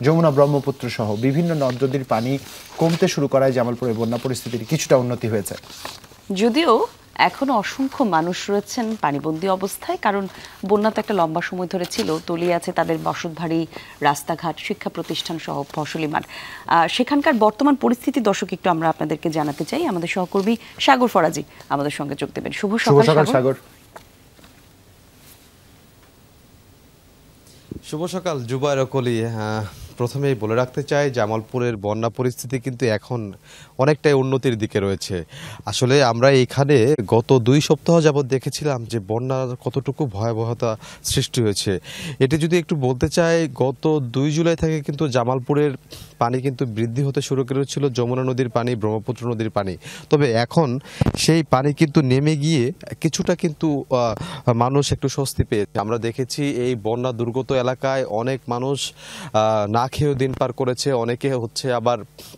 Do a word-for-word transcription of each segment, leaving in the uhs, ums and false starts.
যমুনা ব্রহ্মপুত্র সহ বিভিন্ন নদ নদীর পানি কমতে শুরু করায় জামালপুরের বন্যা পরিস্থিতির কিছুটা উন্নতি হয়েছে। যদিও এখনো অসংখ্য মানুষ রয়েছেন পানিবন্দী অবস্থায়, কারণ বন্যা তো একটা লম্বা সময় ধরে ছিল। তলিয়ে আছে তাদের বসতবাড়ি, রাস্তাঘাট, শিক্ষা প্রতিষ্ঠান সহ ফসলি মাঠ। সেখানকার বর্তমান পরিস্থিতি দর্শক একটু আমরা আপনাদেরকে জানাতে চাই। আমাদের সহকর্মী সাগর ফরাজি আমাদের সঙ্গে যোগ দেবেন। শুভ সকাল সাগর। শুভ সকাল জুবায়ের কলি। প্রথমেই বলে রাখতে চাই জামালপুরের বন্যা পরিস্থিতি কিন্তু এখন অনেকটাই উন্নতির দিকে রয়েছে। আসলে আমরা এখানে গত দুই সপ্তাহ যাবৎ দেখেছিলাম যে বন্যার কতটুকু ভয়াবহতা সৃষ্টি হয়েছে। এটি যদি একটু বলতে চাই, গত দুই জুলাই থেকে কিন্তু জামালপুরের পানি কিন্তু বৃদ্ধি হতে শুরু করেছিল, যমুনা নদীর পানি, ব্রহ্মপুত্র নদীর পানি। তবে এখন সেই পানি কিন্তু নেমে গিয়ে কিছুটা কিন্তু মানুষ একটু স্বস্তি পেয়েছে। আমরা দেখেছি এই বন্যা দুর্গত এলাকায় অনেক মানুষ না খেয়েও দিন পার করেছে, অনেকে হচ্ছে আবার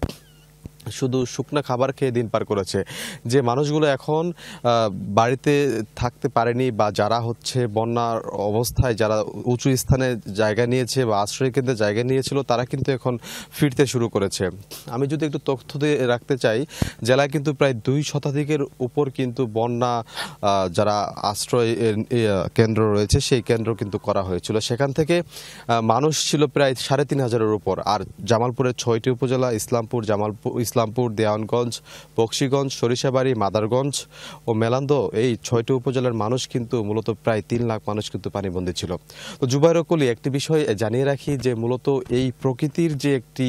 শুধু শুকনো খাবার খেয়ে দিন পার করেছে। যে মানুষগুলো এখন বাড়িতে থাকতে পারেনি বা যারা হচ্ছে বন্যার অবস্থায় যারা উঁচু স্থানে জায়গা নিয়েছে বা আশ্রয় কেন্দ্রে জায়গা নিয়েছিল, তারা কিন্তু এখন ফিরতে শুরু করেছে। আমি যদি একটু তথ্য দিয়ে রাখতে চাই, জেলায় কিন্তু প্রায় দুই শতাধিকের উপর কিন্তু বন্যা যারা আশ্রয় কেন্দ্র রয়েছে সেই কেন্দ্র কিন্তু করা হয়েছিল। সেখান থেকে মানুষ ছিল প্রায় সাড়ে তিন হাজারের উপর। আর জামালপুরের ছয়টি উপজেলা ইসলামপুর, জামালপুর ইসলামপুর, দেওয়ানগঞ্জ, বক্সিগঞ্জ, সরিষাবাড়ি, মাদারগঞ্জ ও মেলান্দো, এই ছয়টি উপজেলার মানুষ কিন্তু মূলত প্রায় তিন লাখ মানুষ কিন্তু পানিবন্দী ছিল। তো জুবায়ের কলি, একটি বিষয় জানিয়ে রাখি যে মূলত এই প্রকৃতির যে একটি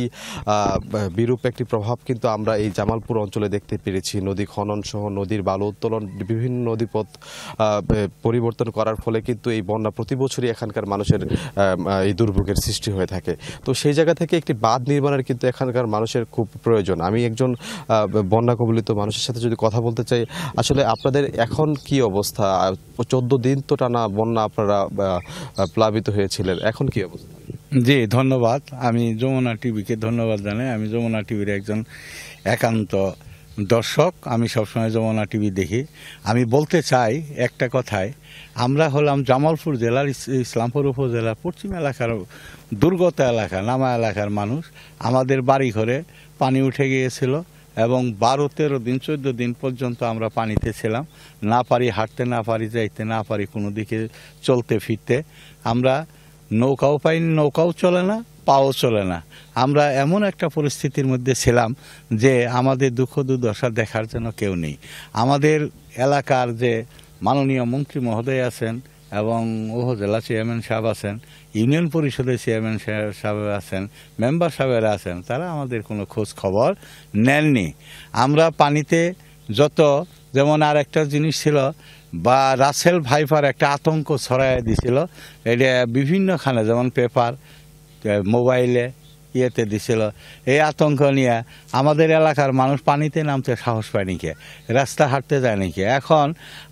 বিরূপ একটি প্রভাব কিন্তু আমরা এই জামালপুর অঞ্চলে দেখতে পেরেছি। নদী খনন সহ নদীর বালু উত্তোলন, বিভিন্ন নদীপথ পরিবর্তন করার ফলে কিন্তু এই বন্যা প্রতি বছরই এখানকার মানুষের এই দুর্ভোগের সৃষ্টি হয়ে থাকে। তো সেই জায়গা থেকে একটি বাঁধ নির্মাণের কিন্তু এখানকার মানুষের খুব প্রয়োজন। আমি একজন বন্যা কবলিত মানুষের সাথে যদি কথা বলতে চাই, আসলে আপনাদের এখন কি অবস্থা? চোদ্দ দিন তো টানা বন্যা আপনারা প্লাবিত হয়েছিলেন, এখন কি অবস্থা? জি ধন্যবাদ। আমি যমুনা টিভিকে ধন্যবাদ জানাই। আমি যমুনা টিভির একজন একান্ত দর্শক। আমি সবসময় যমুনা টিভি দেখি। আমি বলতে চাই একটা কথায়, আমরা হলাম জামালপুর জেলার ইসলামপুর উপজেলার পশ্চিম এলাকার দুর্গত এলাকা, নামা এলাকার মানুষ। আমাদের বাড়ি ঘরে পানি উঠে গিয়েছিল এবং বারো তেরো দিন চোদ্দ দিন পর্যন্ত আমরা পানিতে ছিলাম। না পারি হাঁটতে, না পারি যাইতে, না পারি কোনো দিকে চলতে ফিরতে। আমরা নৌকাও পাইনি, নৌকাও চলে না, পাও চলে না। আমরা এমন একটা পরিস্থিতির মধ্যে ছিলাম যে আমাদের দুঃখ দুর্দশা দেখার জন্য কেউ নেই। আমাদের এলাকার যে মাননীয় মন্ত্রী মহোদয় আছেন এবং উপজেলা চেয়ারম্যান সাহেব আছেন, ইউনিয়ন পরিষদের চেয়ারম্যান সাহেব আছেন, মেম্বার সাহেবেরা আছেন, তারা আমাদের কোনো খোঁজ খবর নেননি। আমরা পানিতে যত, যেমন আর একটা জিনিস ছিল বা রাসেল ভাইপার একটা আতঙ্ক ছড়াই দিছিল, এটা বিভিন্নখানে যেমন পেপার, মোবাইলে, ইয়েতে দিছিল। এই আতঙ্ক নিয়ে আমাদের এলাকার মানুষ পানিতে নামতে সাহস পায় নাকি, রাস্তা হাঁটতে যায় নাকি। এখন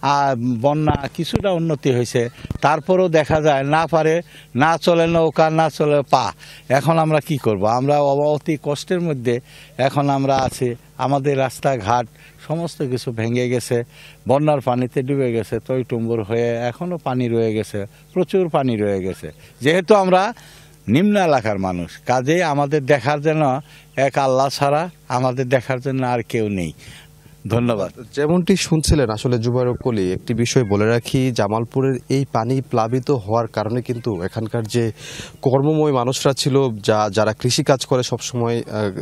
বন্যা কিছুটা উন্নতি হয়েছে, তারপরেও দেখা যায় না পারে, না চলে নৌকা, না চলে পা। এখন আমরা কি করব? আমরা অতি কষ্টের মধ্যে এখন আমরা আছি। আমাদের রাস্তাঘাট সমস্ত কিছু ভেঙে গেছে, বন্যার পানিতে ডুবে গেছে, টইটুম্বুর হয়ে এখনও পানি রয়ে গেছে, প্রচুর পানি রয়ে গেছে। যেহেতু আমরা নিম্ন এলাকার মানুষ, কাজেই আমাদের দেখার জন্য এক আল্লাহ ছাড়া আমাদের দেখার জন্য আর কেউ নেই। ধন্যবাদ। যেমনটি শুনছিলেন আসলে জুবায়ের কলি, একটি বিষয় বলে রাখি, জামালপুরের এই পানি প্লাবিত হওয়ার কারণে কিন্তু এখানকার যে কর্মময় মানুষরা ছিল, যা যারা কৃষি কাজ করে সবসময়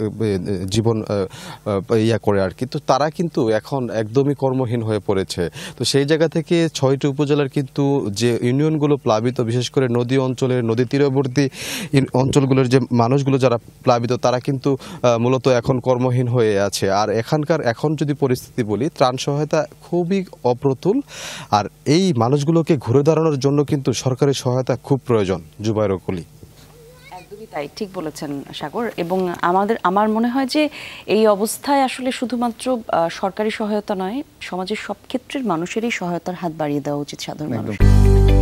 জীবন ইয়া করে আর কি, তো তারা কিন্তু এখন একদমই কর্মহীন হয়ে পড়েছে। তো সেই জায়গা থেকে ছয়টি উপজেলার কিন্তু যে ইউনিয়নগুলো প্লাবিত, বিশেষ করে নদী অঞ্চলের, নদী তীরবর্তী অঞ্চলগুলোর যে মানুষগুলো যারা প্লাবিত, তারা কিন্তু মূলত এখন কর্মহীন হয়ে আছে। আর এখানকার এখন যদি পরিস্থিতি বলি, ত্রাণ সহায়তা খুবই অপ্রতুল। আর এই মানুষগুলোকে ঘুরে দাঁড়ানোর জন্য কিন্তু সরকারি সহায়তা খুব প্রয়োজন। জুবায়ের কলি, একদমই তাই, ঠিক বলেছেন সাগর। এবং আমাদের আমার মনে হয় যে এই অবস্থায় আসলে শুধুমাত্র সরকারি সহায়তা নয়, সমাজের সব ক্ষেত্রের মানুষেরই সহায়তার হাত বাড়িয়ে দেওয়া উচিত সাধারণ মানুষ।